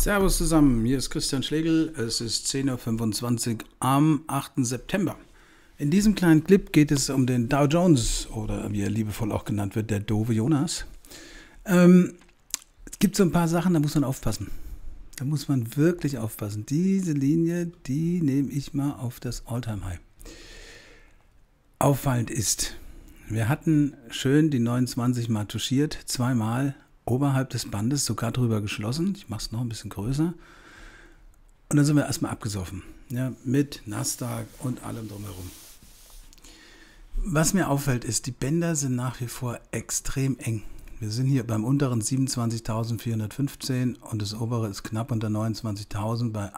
Servus zusammen, hier ist Christian Schlegel. Es ist 10:25 Uhr am 8. September. In diesem kleinen Clip geht es um den Dow Jones oder wie er liebevoll auch genannt wird, der doofe Jonas. Es gibt so ein paar Sachen, da muss man aufpassen. Da muss man wirklich aufpassen. Diese Linie, die nehme ich mal auf das All-Time-High. Auffallend ist, wir hatten schön die 29 mal touchiert, zweimal oberhalb des Bandes, sogar drüber geschlossen. Ich mache es noch ein bisschen größer. Und dann sind wir erstmal abgesoffen. Ja, mit Nasdaq und allem drumherum. Was mir auffällt, ist, die Bänder sind nach wie vor extrem eng. Wir sind hier beim unteren 27.415 und das obere ist knapp unter 29.000 bei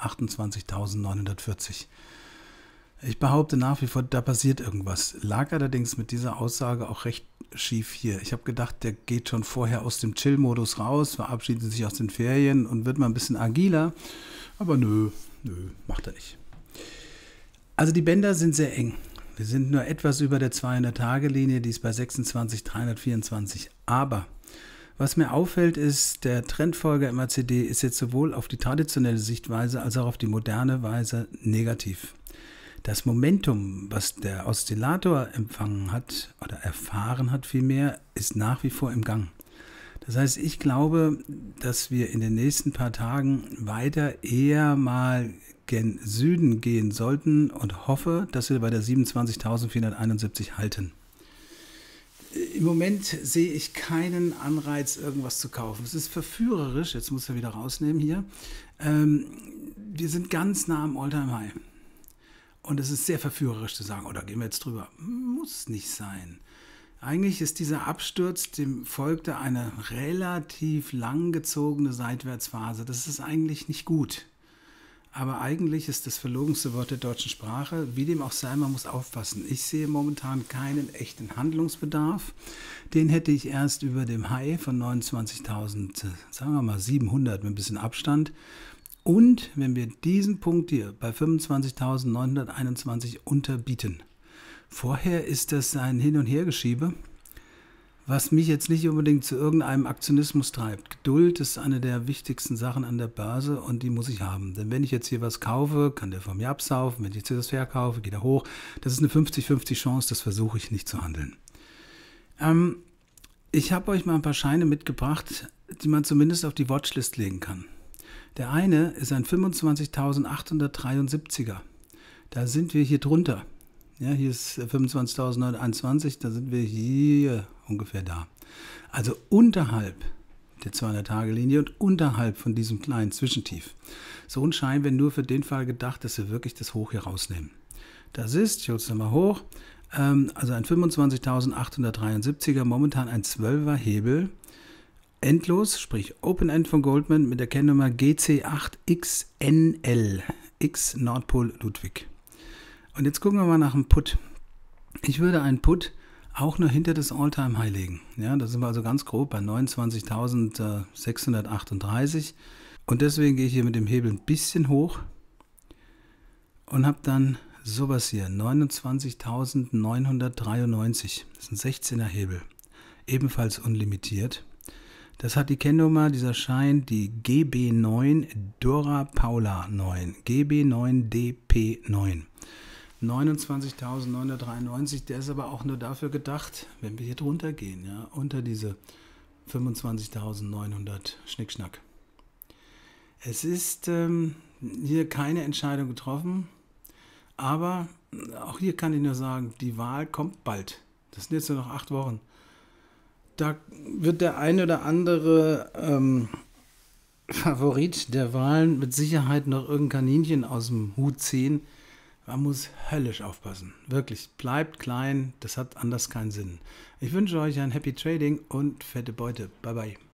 28.940. Ich behaupte nach wie vor, da passiert irgendwas. Lag allerdings mit dieser Aussage auch recht schief hier. Ich habe gedacht, der geht schon vorher aus dem Chill-Modus raus, verabschiedet sich aus den Ferien und wird mal ein bisschen agiler. Aber nö, macht er nicht. Also die Bänder sind sehr eng. Wir sind nur etwas über der 200-Tage-Linie, die ist bei 26.324. Aber was mir auffällt, ist, der Trendfolger MACD ist jetzt sowohl auf die traditionelle Sichtweise als auch auf die moderne Weise negativ. Das Momentum, was der Oszillator empfangen hat oder erfahren hat vielmehr, ist nach wie vor im Gang. Das heißt, ich glaube, dass wir in den nächsten paar Tagen weiter eher mal gen Süden gehen sollten und hoffe, dass wir bei der 27.471 halten. Im Moment sehe ich keinen Anreiz, irgendwas zu kaufen. Es ist verführerisch, jetzt muss er wieder rausnehmen hier. Wir sind ganz nah am All-Time-High. Und es ist sehr verführerisch zu sagen, oder gehen wir jetzt drüber. Muss nicht sein. Eigentlich ist dieser Absturz, dem folgte eine relativ langgezogene Seitwärtsphase. Das ist eigentlich nicht gut. Aber eigentlich ist das verlogenste Wort der deutschen Sprache. Wie dem auch sei, man muss aufpassen. Ich sehe momentan keinen echten Handlungsbedarf. Den hätte ich erst über dem High von 29.000, sagen wir mal 700 mit ein bisschen Abstand. Und wenn wir diesen Punkt hier bei 25.921 unterbieten, vorher ist das ein Hin- und Hergeschiebe, was mich jetzt nicht unbedingt zu irgendeinem Aktionismus treibt. Geduld ist eine der wichtigsten Sachen an der Börse und die muss ich haben. Denn wenn ich jetzt hier was kaufe, kann der von mir absaufen. Wenn ich jetzt hier das verkaufe, geht er hoch. Das ist eine 50-50 Chance, das versuche ich nicht zu handeln. Ich habe euch mal ein paar Scheine mitgebracht, die man zumindest auf die Watchlist legen kann. Der eine ist ein 25.873er. Da sind wir hier drunter. Ja, hier ist 25.921, da sind wir hier ungefähr da. Also unterhalb der 200-Tage-Linie und unterhalb von diesem kleinen Zwischentief. So ein Schein wäre nur für den Fall gedacht, dass wir wirklich das Hoch hier rausnehmen. Das ist, ich hole es nochmal hoch, also ein 25.873er, momentan ein 12er Hebel. Endlos, sprich Open End von Goldman mit der Kennnummer GC8XNL, X Nordpol Ludwig. Und jetzt gucken wir mal nach einem Put. Ich würde einen Put auch nur hinter das All-Time-High legen. Ja, da sind wir also ganz grob bei 29.638. Und deswegen gehe ich hier mit dem Hebel ein bisschen hoch und habe dann sowas hier, 29.993. Das ist ein 16er Hebel, ebenfalls unlimitiert. Das hat die Kennnummer, dieser Schein, die GB9 Dora Paula 9, GB9DP9. 29.993, der ist aber auch nur dafür gedacht, wenn wir hier drunter gehen, ja, unter diese 25.900 Schnickschnack. Es ist hier keine Entscheidung getroffen, aber auch hier kann ich nur sagen, die Wahl kommt bald. Das sind jetzt nur noch 8 Wochen. Da wird der ein oder andere Favorit der Wahlen mit Sicherheit noch irgendein Kaninchen aus dem Hut ziehen. Man muss höllisch aufpassen. Wirklich, bleibt klein, das hat anders keinen Sinn. Ich wünsche euch ein Happy Trading und fette Beute. Bye bye.